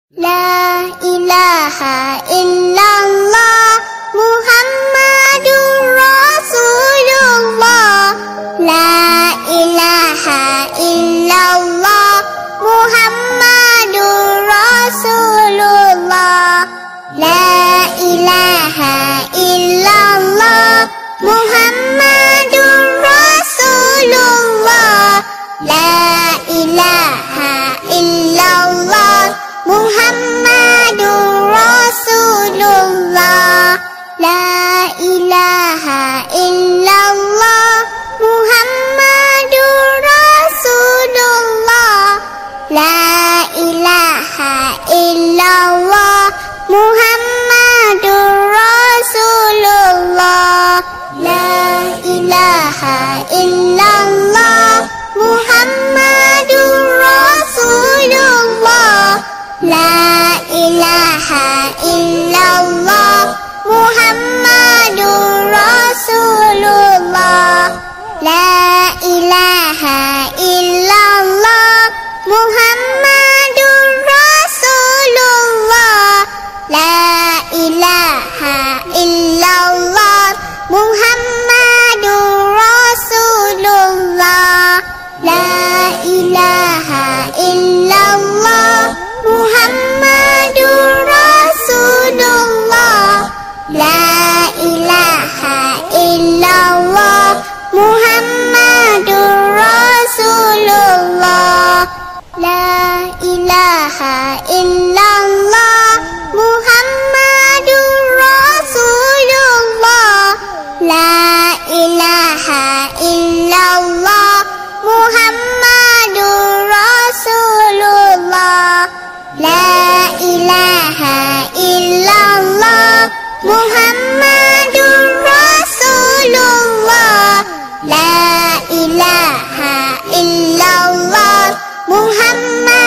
La ilaha illallah Muhammadur Rasulullah. La ilaha illallah Muhammadur Rasulullah. La ilaha illallah Muhammadur Rasulullah. La ilaha illallah Muhammadur Rasulullah. La ilaha illallah Muhammadur Rasulullah. La ilaha illallah Muhammadur Rasulullah. La ilaha illallah Muhammadur Rasulullah. La ilaha illallah Muhammadur Rasulullah. La ilaha illallah Muhammadur Rasulullah. La ilaha illallah Muhammadur Rasulullah. La ilaha illallah Muhammadur Rasulullah. La ilaha illallah Muhammadur Rasulullah. La ilaha illallah Muhammadur Rasulullah. La ilaha illallah Muhammadur Rasulullah. La ilaha illallah Muhammadur Rasulullah. La ilaha illallah Muhammad